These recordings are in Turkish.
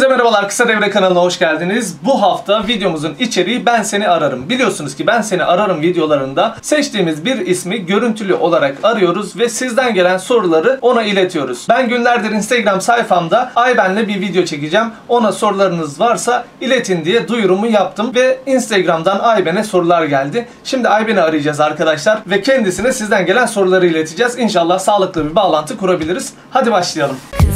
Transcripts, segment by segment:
Hepinize merhabalar, Kısa Devre kanalına hoş geldiniz. Bu hafta videomuzun içeriği Ben Seni Ararım. Biliyorsunuz ki Ben Seni Ararım videolarında seçtiğimiz bir ismi görüntülü olarak arıyoruz ve sizden gelen soruları ona iletiyoruz. Ben günlerdir Instagram sayfamda Ayben'le bir video çekeceğim. Ona sorularınız varsa iletin diye duyurumu yaptım ve Instagram'dan Ayben'e sorular geldi. Şimdi Ayben'i arayacağız arkadaşlar ve kendisine sizden gelen soruları ileteceğiz. İnşallah sağlıklı bir bağlantı kurabiliriz. Hadi başlayalım.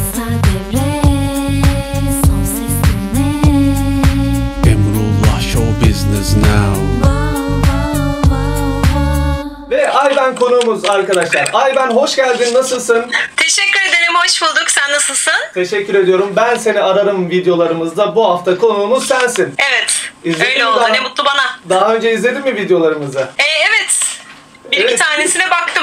Ve Ayben konuğumuz arkadaşlar. Ayben hoş geldin, nasılsın? Teşekkür ederim, hoş bulduk. Sen nasılsın? Teşekkür ediyorum. Ben Seni Ararım videolarımızda bu hafta konuğumuz sensin. Evet, İzledin öyle oldu. Ne mutlu bana. Daha önce izledin mi videolarımızı? Evet. Bir iki tanesine baktım.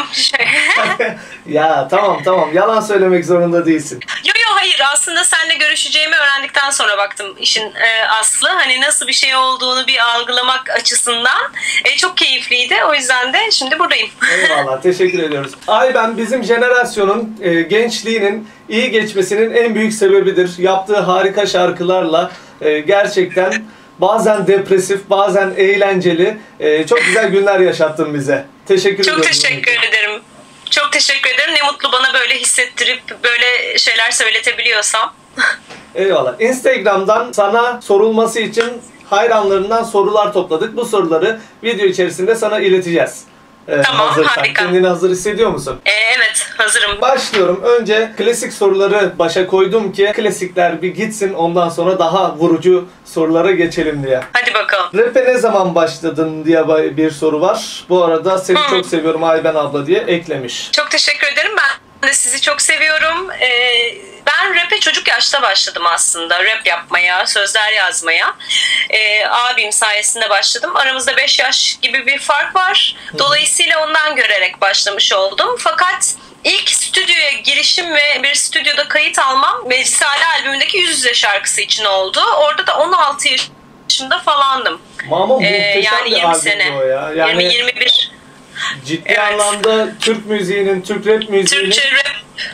Ya tamam. Yalan söylemek zorunda değilsin. Yo hayır. Aslında seninle görüşeceğimi öğrendikten sonra baktım işin aslı. Hani nasıl bir şey olduğunu bir algılamak açısından çok keyifliydi. O yüzden de şimdi buradayım. Eyvallah, teşekkür ediyoruz. Ayben bizim jenerasyonun gençliğinin iyi geçmesinin en büyük sebebidir. Yaptığı harika şarkılarla gerçekten bazen depresif, bazen eğlenceli, çok güzel günler yaşattın bize. Teşekkür ediyorum. Çok teşekkür ederim. Çok teşekkür ederim. Ne mutlu bana böyle hissettirip böyle şeyler söyletebiliyorsam. Eyvallah. Instagram'dan sana sorulması için hayranlarından sorular topladık. Bu soruları video içerisinde sana ileteceğiz. Tamam, hazırsan. harika. Kendini hazır hissediyor musun? Evet, hazırım. Başlıyorum. Önce klasik soruları başa koydum ki klasikler bir gitsin, ondan sonra daha vurucu sorulara geçelim diye. Hadi bakalım. Rap'e ne zaman başladın diye bir soru var. Bu arada seni çok seviyorum Ayben abla diye eklemiş. Çok teşekkür ederim. Ben de sizi çok seviyorum. Ben rap'e çocuk yaşta başladım aslında. Rap yapmaya, sözler yazmaya. Abim sayesinde başladım. Aramızda 5 yaş gibi bir fark var. Dolayısıyla ondan görerek başlamış oldum. Fakat ilk stüdyoya girişim ve bir stüdyoda kayıt almam Risale albümündeki Yüz Yüze şarkısı için oldu. Orada da 16 yaşında falandım. Mama muhteşem yani bir 20 sene. o ya. Yani 20-21. Ciddi anlamda Türk müziğinin, Türk rap müziğinin Türkçe rap.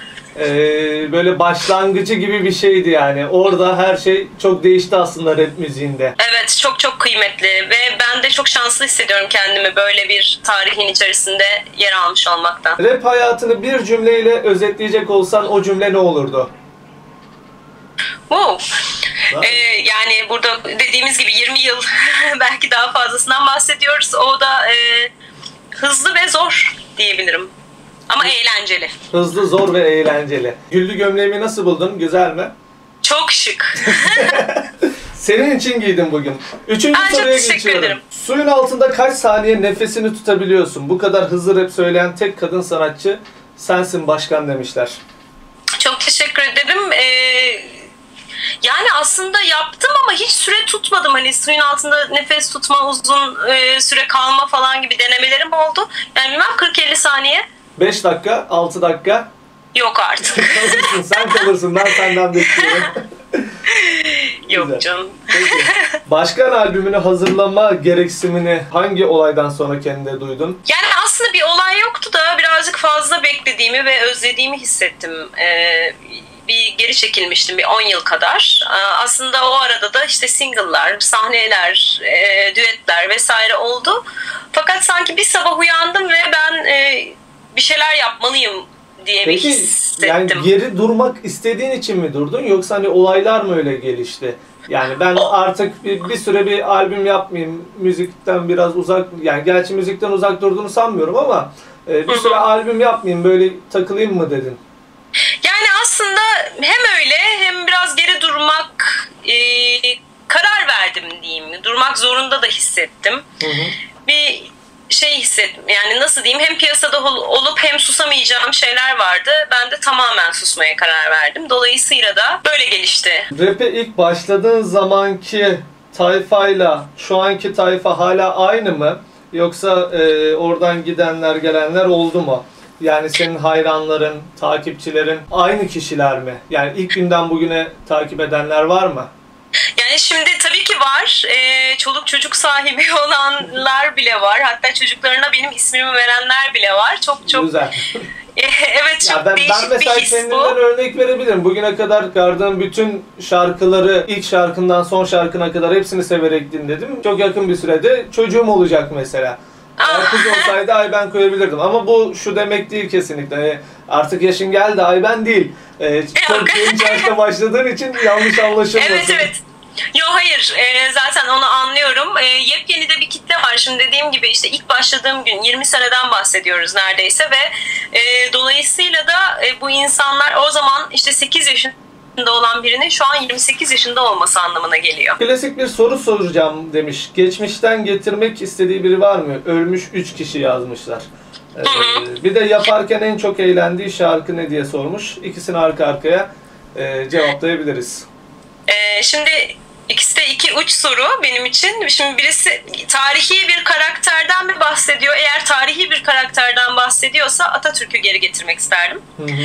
Böyle başlangıcı gibi bir şeydi yani. Orada her şey çok değişti aslında rap müziğinde. Evet, çok kıymetli ve ben de çok şanslı hissediyorum kendimi böyle bir tarihin içerisinde yer almış olmaktan. Rap hayatını bir cümleyle özetleyecek olsan o cümle ne olurdu? Wow. Yani burada dediğimiz gibi 20 yıl belki daha fazlasından bahsediyoruz. O da hızlı ve zor diyebilirim. Ama eğlenceli. Hızlı, zor ve eğlenceli. Güllü gömleğimi nasıl buldun? Güzel mi? Çok şık. Senin için giydim bugün. Üçüncü soruya geçiyorum. Ederim. Suyun altında kaç saniye nefesini tutabiliyorsun? Bu kadar hızlı rap söyleyen tek kadın sanatçı sensin başkan demişler. Çok teşekkür ederim. Yani aslında yaptım ama hiç süre tutmadım. Hani suyun altında nefes tutma, uzun süre kalma falan gibi denemelerim oldu. Yani bilmem 40-50 saniye. 5 dakika, 6 dakika. Yok artık. Sen kalırsın, ben senden bekliyorum. Yok Güzel. canım. Peki. Başkan albümünü hazırlama gereksinimini hangi olaydan sonra kendine duydun? Yani aslında bir olay yoktu da birazcık fazla beklediğimi ve özlediğimi hissettim. Bir geri çekilmiştim bir 10 yıl kadar. Aslında o arada da işte single'lar, sahneler, düetler vesaire oldu. Fakat sanki bir sabah uyandım ve ben bir şeyler yapmalıyım diye bir hissettim. Yani geri durmak istediğin için mi durdun yoksa hani olaylar mı öyle gelişti? Yani ben artık bir süre bir albüm yapmayayım, müzikten biraz uzak, yani gerçi müzikten uzak durduğunu sanmıyorum ama bir süre albüm yapmayayım, böyle takılayım mı dedin? Yani aslında hem öyle hem biraz geri durmak karar verdim diyeyim. Durmak zorunda da hissettim. Bir şey hissettim. Yani nasıl diyeyim, hem piyasada olup hem susamayacağım şeyler vardı. Ben de tamamen susmaya karar verdim. Dolayısıyla da böyle gelişti. Rap'e ilk başladığın zamanki tayfayla şu anki tayfa hala aynı mı? Yoksa oradan gidenler gelenler oldu mu? Yani senin hayranların, takipçilerin aynı kişiler mi? Yani ilk günden bugüne takip edenler var mı? Yani şimdi tabii ki var. Çoluk çocuk sahibi olanlar bile var. Hatta çocuklarına benim ismimi verenler bile var. Çok Güzel. Evet, Ya çok ben değişik bir mesela his kendimden bu. örnek verebilirim. Bugüne kadar çıkardığım bütün şarkıları ilk şarkından son şarkına kadar hepsini severek dinledim. Çok yakın bir sürede çocuğum olacak mesela. Eğer kız olsaydı Ayben koyabilirdim. Ama bu şu demek değil kesinlikle. Artık yaşın geldi, Ayben değil. Çok genç yaşta başladığın için yanlış anlaşılmasın. Evet. Yo, hayır. Zaten onu anlıyorum. Yepyeni de bir kitle var. Şimdi dediğim gibi işte ilk başladığım gün 20 seneden bahsediyoruz neredeyse ve dolayısıyla da bu insanlar o zaman işte 8 yaşında olan birinin şu an 28 yaşında olması anlamına geliyor. Klasik bir soru soracağım demiş. Geçmişten getirmek istediği biri var mı? Ölmüş 3 kişi yazmışlar. Bir de yaparken en çok eğlendiği şarkı ne diye sormuş. İkisini arka arkaya cevaplayabiliriz. Şimdi ikisi de 2 uç soru benim için. Şimdi birisi tarihi bir karakterden mi bahsediyor? Eğer tarihi bir karakterden bahsediyorsa Atatürk'ü geri getirmek isterdim.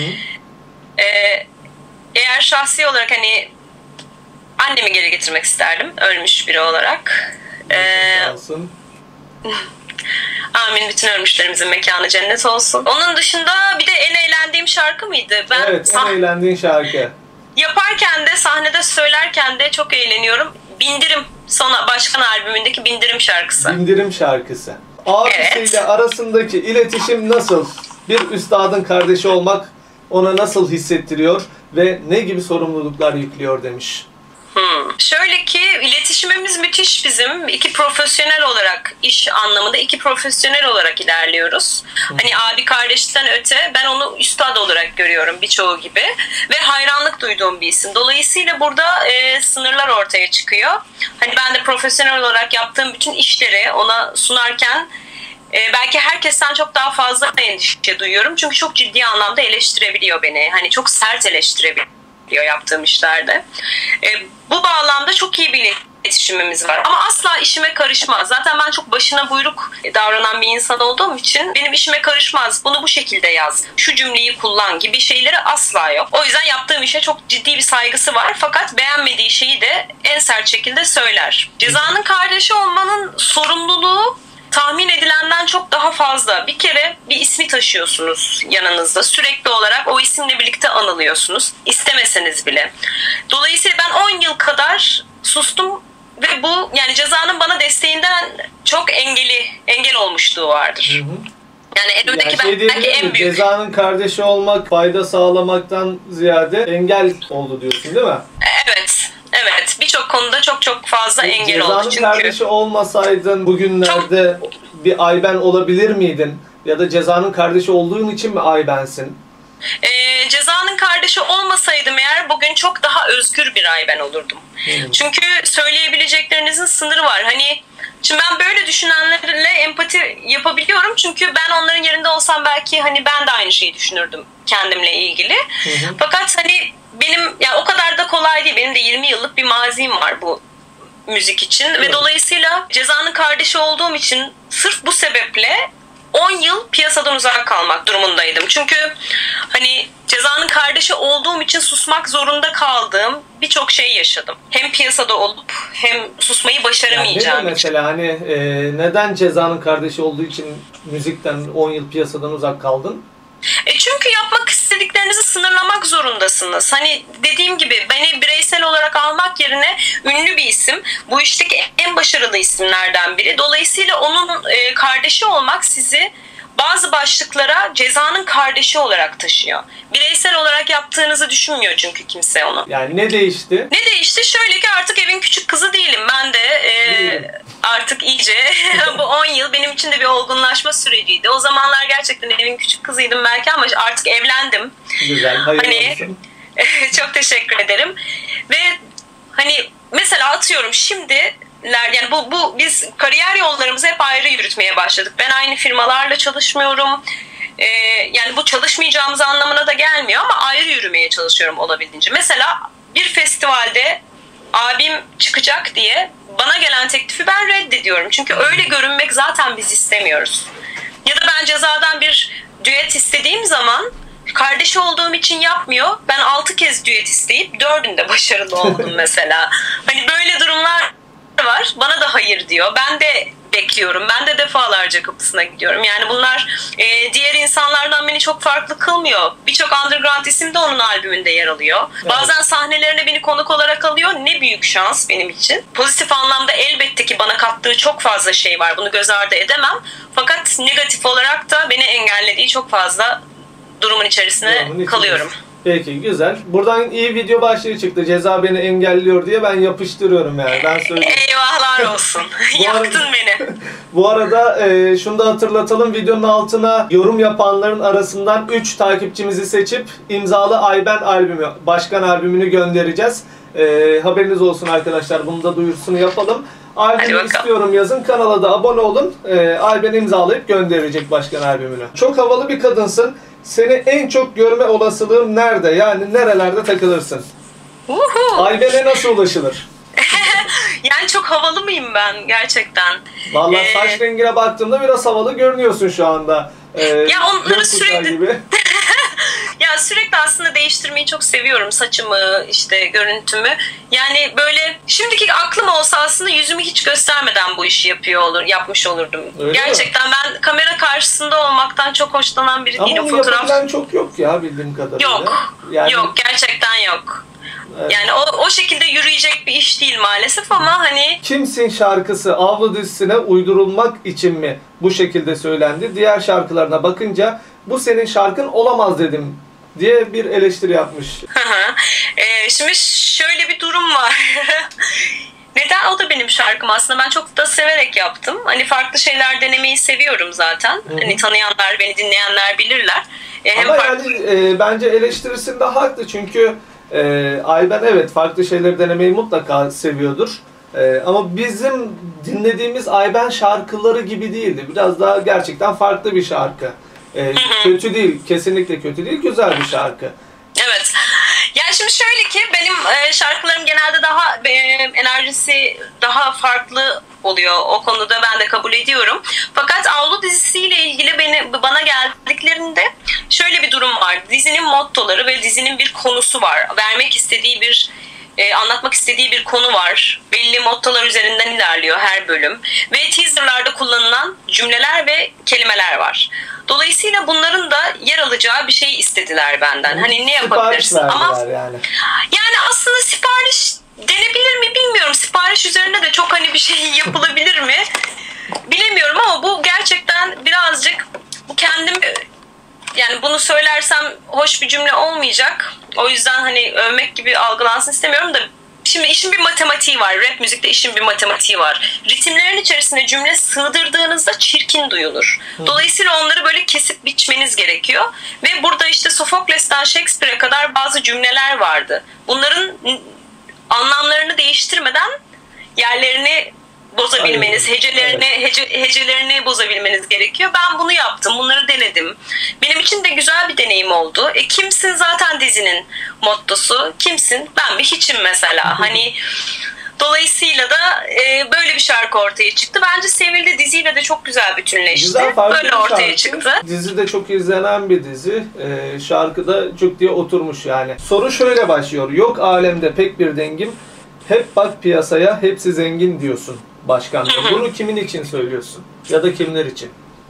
Eğer şahsi olarak hani annemi geri getirmek isterdim. Ölmüş biri olarak. Olsun. Amin, bütün ölmüşlerimizin mekanı cennet olsun. Onun dışında bir de en eğlendiğim şarkı mıydı? Evet, en eğlendiğin şarkı. Yaparken de, sahnede söylerken de çok eğleniyorum. Bindirim, Başkan albümündeki Bindirim şarkısı. Bindirim şarkısı. Abisiyle arasındaki iletişim nasıl? Bir üstadın kardeşi olmak ona nasıl hissettiriyor ve ne gibi sorumluluklar yüklüyor demiş. Şöyle ki iletişimimiz müthiş bizim. İki profesyonel olarak, iş anlamında iki profesyonel olarak ilerliyoruz. Hani abi kardeşten öte ben onu üstad olarak görüyorum birçoğu gibi ve hayranlık duyduğum bir isim. Dolayısıyla burada sınırlar ortaya çıkıyor. Hani ben de profesyonel olarak yaptığım bütün işleri ona sunarken belki herkesten çok daha fazla endişe duyuyorum. Çünkü çok ciddi anlamda eleştirebiliyor beni. Hani çok sert eleştirebiliyor yaptığım işlerde. Bu bağlamda çok iyi bir iletişimimiz var. Ama asla işime karışmaz. Zaten ben çok başına buyruk davranan bir insan olduğum için benim işime karışmaz. Bunu bu şekilde yaz, şu cümleyi kullan gibi şeyleri asla yok. O yüzden yaptığım işe çok ciddi bir saygısı var. Fakat beğenmediği şeyi de en sert şekilde söyler. Ceza'nın kardeşi olmanın sorumluluğu tahmin edilenden çok daha fazla. Bir kere bir ismi taşıyorsunuz yanınızda. Sürekli olarak o isimle birlikte anılıyorsunuz. İstemeseniz bile. Dolayısıyla ben 10 yıl kadar sustum ve bu yani Ceza'nın bana desteğinden çok engel olmuşluğu vardır. Yani önümdeki belki en büyük. Ceza'nın kardeşi olmak fayda sağlamaktan ziyade engel oldu diyorsun değil mi? Evet. Birçok konuda çok fazla engel oldu. Ceza'nın kardeşi olmasaydın bugünlerde bir Ayben olabilir miydin? Ya da Ceza'nın kardeşi olduğun için mi Ayben'sin? Ceza'nın kardeşi olmasaydım eğer bugün çok daha özgür bir Ayben olurdum. Çünkü söyleyebileceklerinizin sınırı var. Hani şimdi ben böyle düşünenlerle empati yapabiliyorum. Çünkü ben onların yerinde olsam belki hani ben de aynı şeyi düşünürdüm kendimle ilgili. Fakat hani benim ya o kadar da kolay değil. Benim de 20 yıllık bir mazim var bu müzik için ve dolayısıyla Ceza'nın kardeşi olduğum için sırf bu sebeple 10 yıl piyasadan uzak kalmak durumundaydım. Çünkü hani Ceza'nın kardeşi olduğum için susmak zorunda kaldığım birçok şey yaşadım. Hem piyasada olup hem susmayı başaramayacağım yani mesela hani neden Ceza'nın kardeşi olduğu için müzikten 10 yıl piyasadan uzak kaldın? Çünkü yapmak istediklerinizi sınırlamak zorundasınız. Hani dediğim gibi beni bireysel olarak almak yerine ünlü bir isim. Bu işteki en başarılı isimlerden biri. Dolayısıyla onun kardeşi olmak sizi bazı başlıklara Ceza'nın kardeşi olarak taşıyor. Bireysel olarak yaptığınızı düşünmüyor çünkü kimse onu. Yani ne değişti? Ne değişti? Şöyle ki artık evin küçük kızı değilim. Ben de artık iyice bu 10 yıl benim için de bir olgunlaşma süreciydi. O zamanlar gerçekten evin küçük kızıydım belki ama artık evlendim. Güzel, hayırlı olsun. Çok teşekkür ederim. Ve hani mesela atıyorum şimdi yani biz kariyer yollarımızı hep ayrı yürütmeye başladık. Ben aynı firmalarla çalışmıyorum. Yani bu çalışmayacağımız anlamına da gelmiyor ama ayrı yürümeye çalışıyorum olabildiğince. Mesela bir festivalde abim çıkacak diye bana gelen teklifi ben reddediyorum. Çünkü öyle görünmek zaten biz istemiyoruz. Ya da ben Ceza'dan bir düet istediğim zaman kardeşi olduğum için yapmıyor. Ben 6 kez düet isteyip 4'ünde başarılı oldum mesela. Hani böyle durumlar var. Bana da hayır diyor. Ben de bekliyorum. Ben de defalarca kapısına gidiyorum. Yani bunlar diğer insanlardan beni çok farklı kılmıyor. Birçok underground isim de onun albümünde yer alıyor. Evet. Bazen sahnelerine beni konuk olarak alıyor. Ne büyük şans benim için. Pozitif anlamda elbette ki bana kattığı çok fazla şey var. Bunu göz ardı edemem. Fakat negatif olarak da beni engellediği çok fazla durumun içerisine kalıyorum. Peki, güzel. Buradan iyi video başlığı çıktı. Ceza beni engelliyor diye ben yapıştırıyorum yani. Ben söyleyeyim. Eyvahlar olsun. Yaktın beni. Bu arada şunu da hatırlatalım. Videonun altına yorum yapanların arasından 3 takipçimizi seçip imzalı Ayben albümü, Başkan albümünü göndereceğiz. Haberiniz olsun arkadaşlar. Bunu da duyurusunu yapalım. Albümü istiyorum yazın. Kanala da abone olun. Ayben imzalayıp gönderecek Başkan albümünü. Çok havalı bir kadınsın. Seni en çok görme olasılığın nerede? Yani nerelerde takılırsın? Ayben'e nasıl ulaşılır? Yani çok havalı mıyım ben gerçekten? Vallahi saç rengine baktığımda biraz havalı görünüyorsun şu anda. Ya onları sürekli gibi. Ya sürekli aslında değiştirmeyi çok seviyorum, saçımı, işte görüntümü. Yani böyle şimdiki aklım olsa aslında yüzümü hiç göstermeden bu işi yapmış olurdum. Öyle gerçekten mi? Ben kamera karşısında olmaktan çok hoşlanan biri değilim. Ama bunu yapabilen çok yok ya bildiğim kadarıyla. Yok. Yani... Yok, gerçekten yok. Evet. Yani o şekilde yürüyecek bir iş değil maalesef ama hani... Kimsin şarkısı Avlu dizisine uydurulmak için mi bu şekilde söylendi? Diğer şarkılarına bakınca bu senin şarkın olamaz dedim diye bir eleştiri yapmış. Şimdi şöyle bir durum var. Neden? O da benim şarkım aslında. Ben çok da severek yaptım. Hani farklı şeyler denemeyi seviyorum zaten. Hı-hı. Hani tanıyanlar, beni dinleyenler bilirler. Ama yani bence eleştirisinde haklı çünkü Ayben evet farklı şeyleri denemeyi mutlaka seviyordur. Ama bizim dinlediğimiz Ayben şarkıları gibi değildi. Biraz daha gerçekten farklı bir şarkı. Kötü değil, kesinlikle kötü değil, güzel bir şarkı. Evet. Yani şimdi şöyle ki benim şarkılarım genelde daha enerjisi daha farklı oluyor. O konuda ben de kabul ediyorum. Fakat Avlu dizisiyle ilgili bana geldiklerinde şöyle bir durum var. Dizinin mottoları ve dizinin bir konusu var. Vermek istediği bir anlatmak istediği bir konu var. Belli mottolar üzerinden ilerliyor her bölüm. Ve teaserlarda kullanılan cümleler ve kelimeler var. Dolayısıyla bunların da yer alacağı bir şey istediler benden. Hani ne yapabilirsin? Ama yani aslında sipariş denebilir mi bilmiyorum. Sipariş üzerine de çok hani bir şey yapılabilir mi? Bilemiyorum ama bu gerçekten birazcık bu kendim yani bunu söylersem hoş bir cümle olmayacak. O yüzden hani övmek gibi algılansın istemiyorum da şimdi işin bir matematiği var. Rap müzikte işin bir matematiği var. Ritimlerin içerisine cümle sığdırdığınızda çirkin duyulur. Dolayısıyla onları böyle kesip biçmeniz gerekiyor. Ve burada işte Sofokles'ten Shakespeare'e kadar bazı cümleler vardı. Bunların anlamlarını değiştirmeden yerlerini bozabilmeniz, hecelerini bozabilmeniz gerekiyor. Ben bunu yaptım, bunları denedim. Benim için de güzel bir deneyim oldu. Kimsin zaten dizinin mottosu. Kimsin? Ben bir hiçim mesela. Hani dolayısıyla da böyle bir şarkı ortaya çıktı. Bence sevildi, diziyle de çok güzel bütünleşti. Güzel, böyle ortaya çıktı. Dizi de çok izlenen bir dizi. Şarkı da çok diye oturmuş yani. Soru şöyle başlıyor. Yok alemde pek bir dengim. Hep bak piyasaya, hepsi zengin diyorsun. Başkan. Bunu kimin için söylüyorsun? Ya da kimler için?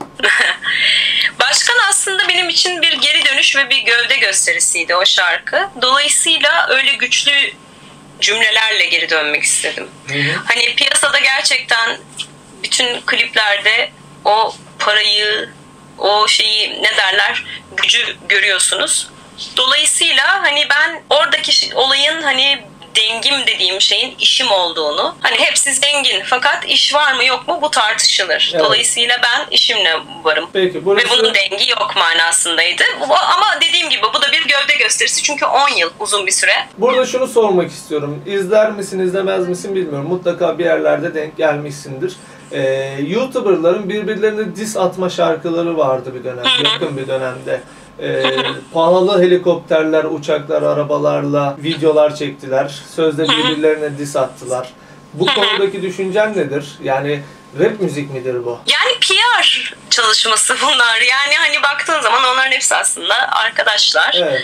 Başkan aslında benim için bir geri dönüş ve bir gövde gösterisiydi o şarkı. Dolayısıyla öyle güçlü cümlelerle geri dönmek istedim. Hani piyasada gerçekten bütün kliplerde o parayı, o şeyi ne derler, gücü görüyorsunuz. Dolayısıyla hani ben oradaki olayın hani dengim dediğim şeyin işim olduğunu, hani hepsi zengin fakat iş var mı yok mu bu tartışılır. Evet. Dolayısıyla ben işimle varım. Peki, burası... Ve bunun dengi yok manasındaydı. Ama dediğim gibi bu da bir gövde gösterisi çünkü 10 yıl uzun bir süre. Burada şunu sormak istiyorum. İzler misin izlemez misin bilmiyorum. Mutlaka bir yerlerde denk gelmişsindir. YouTuber'ların birbirlerine diss atma şarkıları vardı bir dönem, yakın bir dönemde. Pahalı helikopterler, uçaklar, arabalarla videolar çektiler. Sözde birbirlerine diss attılar. Bu konudaki düşüncen nedir? Yani rap müzik midir bu? Yani PR çalışması bunlar. Yani hani baktığın zaman onların hepsi aslında arkadaşlar. Evet.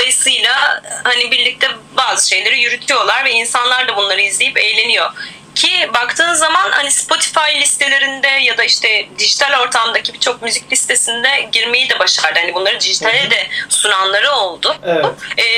Dolayısıyla hani birlikte bazı şeyleri yürütüyorlar ve insanlar da bunları izleyip eğleniyor. Ki Ki baktığın zaman hani Spotify listelerinde ya da işte dijital ortamdaki birçok müzik listesinde girmeyi de başardı. Hani bunları dijitale de sunanları oldu. Evet.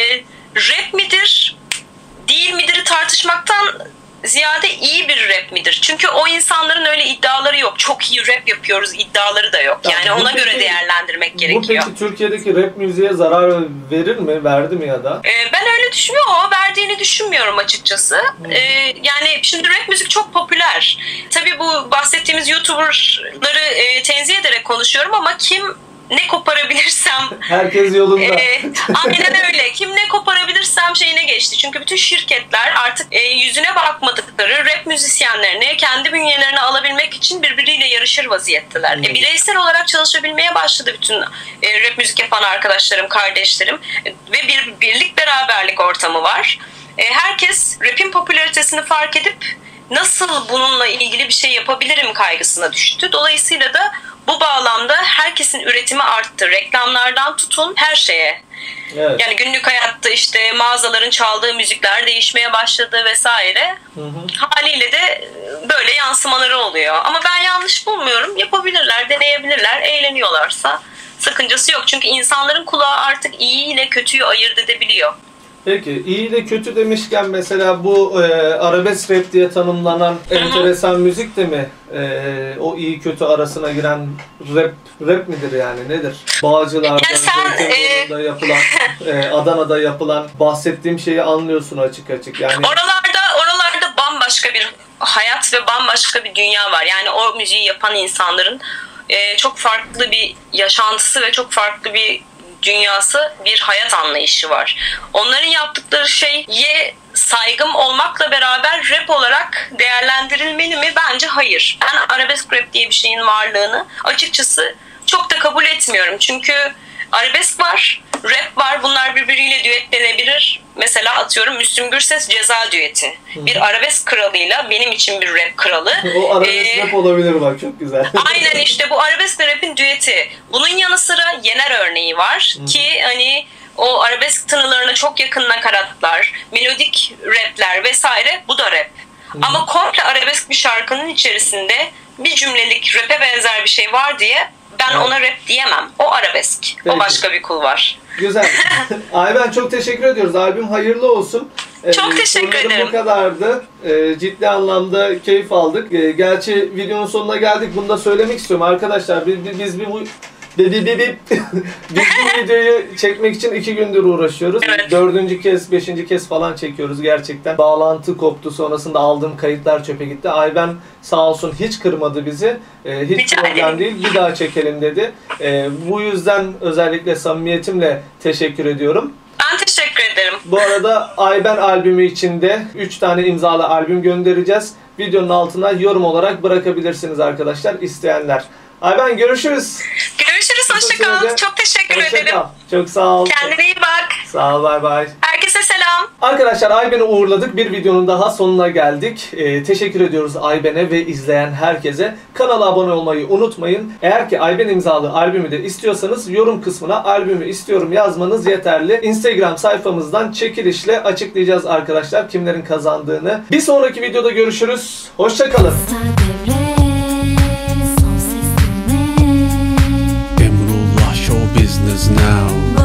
Rap midir, değil midir tartışmaktan ziyade iyi bir rap midir? Çünkü o insanların öyle iddiaları yok. Çok iyi rap yapıyoruz iddiaları da yok. Yani ona göre değerlendirmek gerekiyor. Bu peki Türkiye'deki rap müziğe zarar verir mi? Verdi mi ya da? Ben öyle düşünmüyorum ama verdiğini düşünmüyorum açıkçası. Yani şimdi rap müzik çok popüler. Tabii bu bahsettiğimiz YouTuber'ları tenzih ederek konuşuyorum ama kim ne koparabilirsem Herkes yolunda. Aynen öyle. Kim ne koparabilirsem şeyine geçti. Çünkü bütün şirketler artık yüzüne bakmadıkları rap müzisyenlerini kendi bünyelerine alabilmek için birbiriyle yarışır vaziyetteler. Bireysel olarak çalışabilmeye başladı bütün rap müzik yapan arkadaşlarım, kardeşlerim ve bir birlik beraberlik ortamı var. Herkes rap'in popülaritesini fark edip nasıl bununla ilgili bir şey yapabilirim kaygısına düştü. Dolayısıyla da bu bağlamda herkesin üretimi arttı. Reklamlardan tutun her şeye. Evet. Yani günlük hayatta işte mağazaların çaldığı müzikler değişmeye başladı vesaire. Haliyle de böyle yansımaları oluyor. Ama ben yanlış bulmuyorum. Yapabilirler, deneyebilirler. Eğleniyorlarsa sakıncası yok. Çünkü insanların kulağı artık iyi ile kötüyü ayırt edebiliyor. Peki iyi ile kötü demişken mesela bu arabesk rap diye tanımlanan enteresan müzik de mi o iyi kötü arasına giren rap midir yani nedir? Bağcılar'da, Zeytinburnu'nda yapılan, Adana'da yapılan bahsettiğim şeyi anlıyorsun açık açık. Yani oralarda bambaşka bir hayat ve bambaşka bir dünya var. Yani o müziği yapan insanların çok farklı bir yaşantısı ve çok farklı bir dünyası, bir hayat anlayışı var. Onların yaptıkları şeye saygım olmakla beraber rap olarak değerlendirilmeli mi? Bence hayır. Ben arabesk rap diye bir şeyin varlığını açıkçası çok da kabul etmiyorum. Çünkü arabesk var, rap var. Bunlar birbiriyle düetlenebilir. Mesela atıyorum Müslüm Gürses Ceza düeti. Bir arabesk kralıyla benim için bir rap kralı. O arabesk rap olabilir bak çok güzel. Aynen işte bu arabesk rap'in düeti. Bunun yanı sıra Yener örneği var ki hani o arabesk tınılarına çok yakın nakaratlar, melodik rapler vesaire bu da rap. Ama komple arabesk bir şarkının içerisinde bir cümlelik rap'e benzer bir şey var diye ben ona rap diyemem. O arabesk. Peki. O başka bir kul var. Güzel. Ayben çok teşekkür ediyoruz. Albüm hayırlı olsun. Çok teşekkür ederim. Bu kadardı. Ciddi anlamda keyif aldık. Gerçi videonun sonuna geldik. Bunu da söylemek istiyorum arkadaşlar. Biz bu videoyu çekmek için 2 gündür uğraşıyoruz. Evet. 4. kez, 5. kez falan çekiyoruz gerçekten. Bağlantı koptu. Sonrasında aldığım kayıtlar çöpe gitti. Ayben sağ olsun hiç kırmadı bizi. Hiç problem değil. Bir daha çekelim dedi. Bu yüzden özellikle samimiyetimle teşekkür ediyorum. Ben teşekkür ederim. Bu arada Ayben albümü içinde 3 tane imzalı albüm göndereceğiz. Videonun altına yorum olarak bırakabilirsiniz arkadaşlar isteyenler. Ayben görüşürüz. Görüşürüz. Hoşça kal. Çok teşekkür ederim. Çok sağ ol. Kendine iyi bak. Sağ ol. Bay bay. Herkese selam. Arkadaşlar Ayben'i uğurladık. Bir videonun daha sonuna geldik. Teşekkür ediyoruz Ayben'e ve izleyen herkese. Kanala abone olmayı unutmayın. Eğer ki Ayben imzalı albümü de istiyorsanız yorum kısmına albümü istiyorum yazmanız yeterli. Instagram sayfamızdan çekilişle açıklayacağız arkadaşlar kimlerin kazandığını. Bir sonraki videoda görüşürüz. Hoşça kalın. Emrullah Show Business Now.